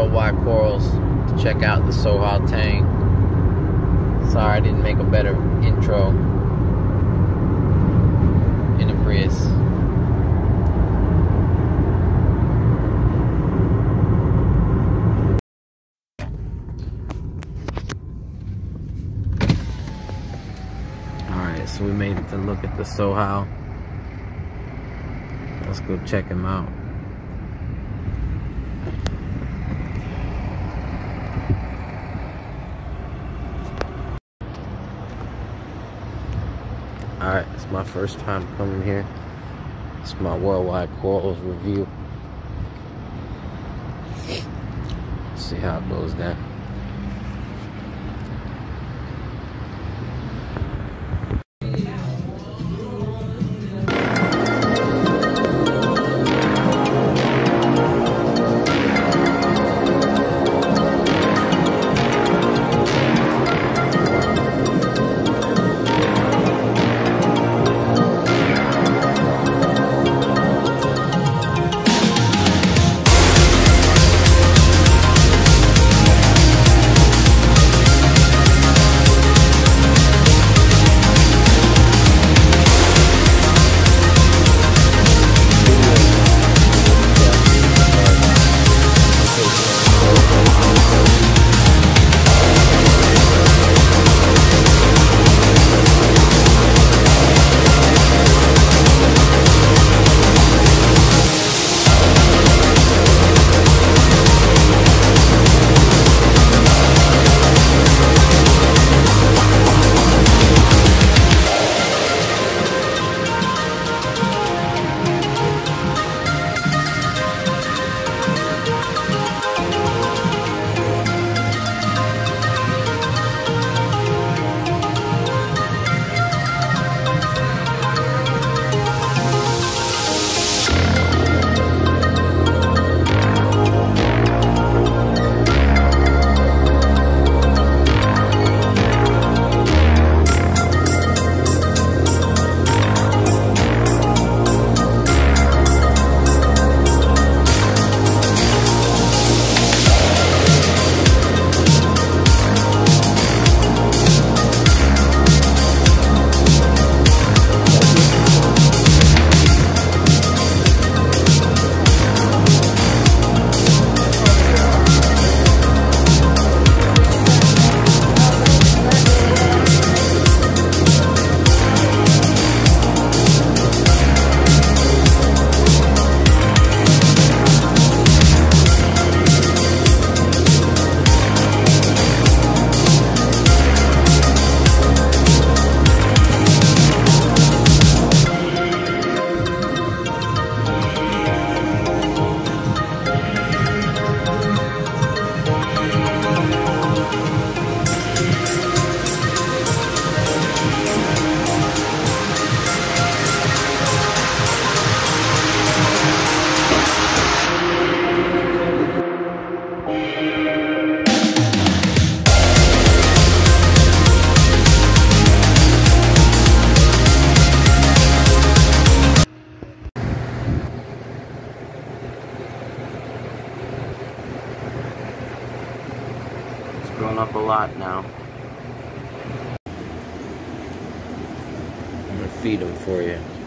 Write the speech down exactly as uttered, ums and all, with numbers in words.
worldwide corals to check out the Sohal tang. Sorry I didn't make a better intro in a Prius. Alright, so we made it to look at the Sohal. Let's go check him out. Alright, it's my first time coming here. It's my worldwide corals review. Let's see how it goes down. Grown up a lot now. I'm gonna feed him for you.